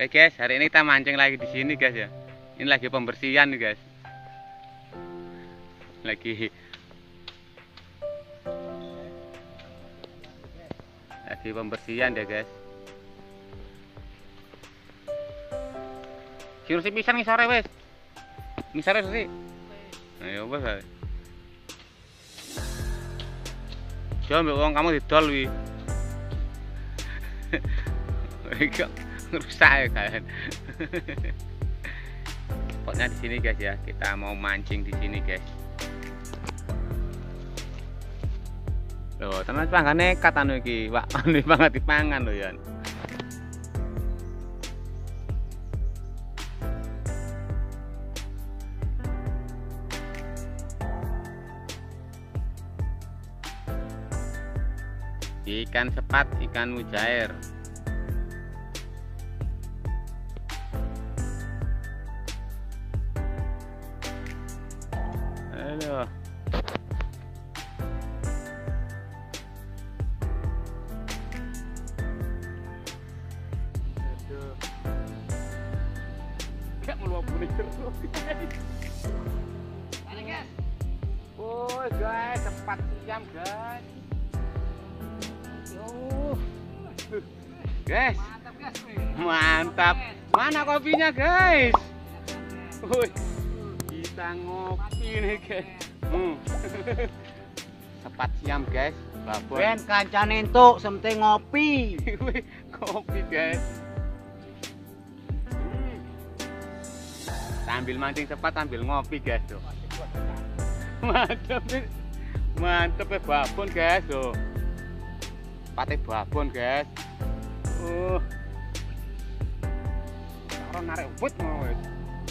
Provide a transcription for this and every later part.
Oke guys, hari ini kita mancing lagi di sini guys ya. Ini lagi pembersihan nih guys. Lagi pembersihan deh guys. Si pisan nih sore wes. Misare sih. Ayo bos. Coba wong kamu didol wi. Rusak ya kan. Pokoknya di sini guys ya, kita mau mancing di sini guys. Loh, tenan panggan nekat anu iki, Wak. Anu banget dipangan lho ya. Ikan sepat, ikan mujair. Halo. Aduh. Gak mau bunyi terus. Mana guys? Oh guys, sepat siam guys. Guys, mantap guys. Mantap. Mana kopinya guys? Woi, kita ngopi nih guys. Sepat siam guys. Babon. Ben kancane entuk semte ngopi. Kopi guys. Sambil mancing sepat sambil ngopi guys tuh. Mantap nih. Mantap ya babon guys tuh. Pate babon guys. Orang narik wit mau wis.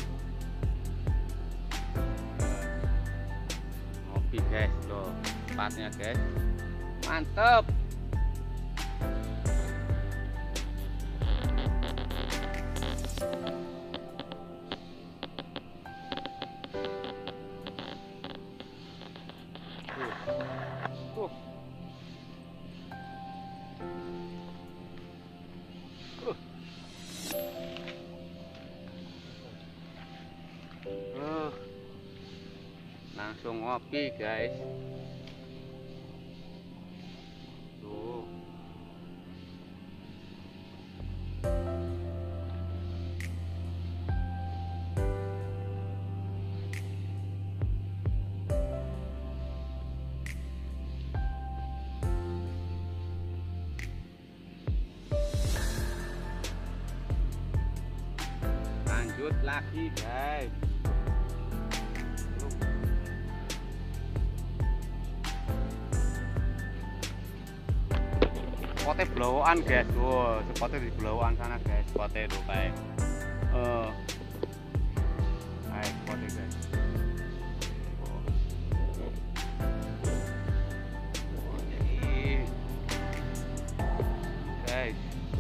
Ngopi guys loh, tempatnya guys. Mantep. Langsung ngopi guys. Tuh. Lanjut lagi guys. Spotnya blowokan guys, wow, spotnya di blowokan sana guys, spotnya tuh kayak, kayak spotnya guys, ini, guys,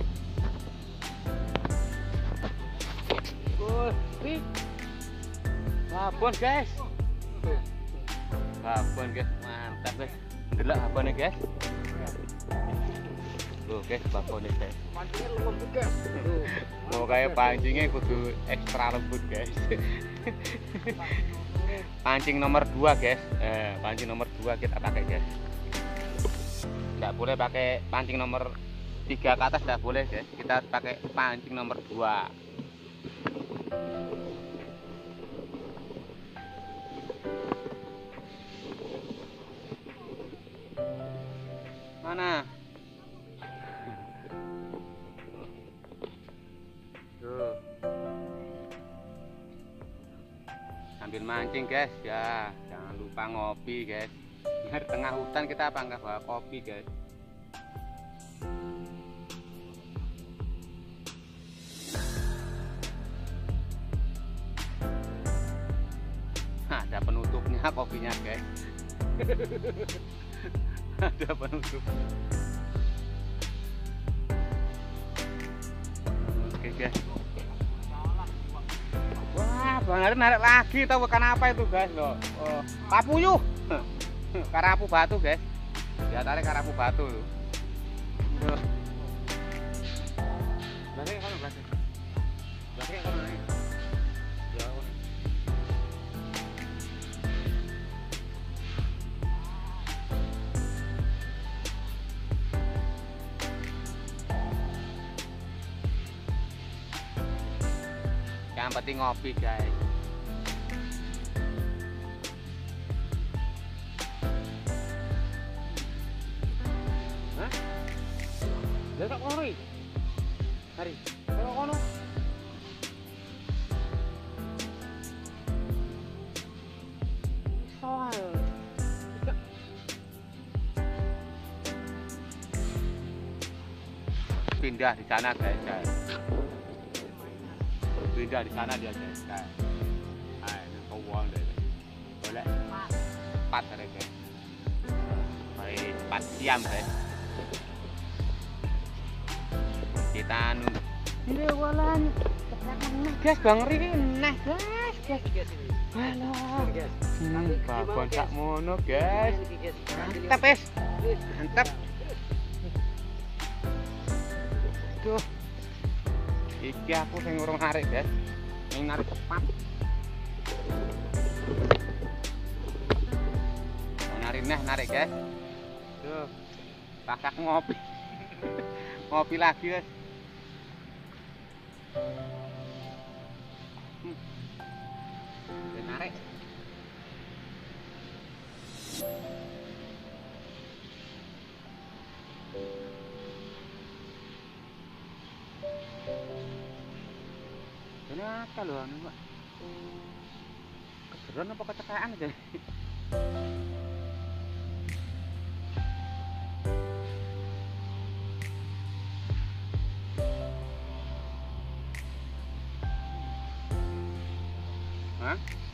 babon guys, babon guys, mantap guys, delok babonnya guys. Tuh guys, babonnya guys. Mancingnya lembut guys. Mau kayak pancingnya kudu ekstra lembut guys. Pancing nomor 2 guys. Pancing nomor 2 kita pakai guys. Nggak boleh pakai pancing nomor 3 ke atas, nggak boleh guys. Kita harus pakai pancing nomor 2. Mana? Tuh. Sambil mancing guys ya, jangan lupa ngopi guys. Di tengah hutan kita apa nggak bawa kopi guys. Ada penutupnya kopinya guys. Ada penutup. Oke guys. Wah, Bang Ari narik lagi, tahu ikan apa itu guys loh. Papuyuh. Karapu batu guys. Dia tarik karapu batu tuh. Berarti kan berarti. Berarti kan kono. Ya. Yang penting ngopi, guys. Hah? Dia tak kono iki. Hari. Kok kono? Soal. Pindah di sana, guys. Pindah di sana dia, guys. Kau uang deh. Boleh? 4 hari, guys. Hari 4 jam, guys. Kita nunggu. Ini walan. Guys, Bang Ri nah, guys. Alah. Babon sak mono, guys. Mantap, guys. Mantap. Tuh. Iki aku sing urung narik, guys. Sing narik cepat. Narik, guys. Tuh. Pakak ngopi. Ngopi lagi, guys. Narik. Kenapa loh anu, Pak? Keberon apa kecelakaan aja? Hah?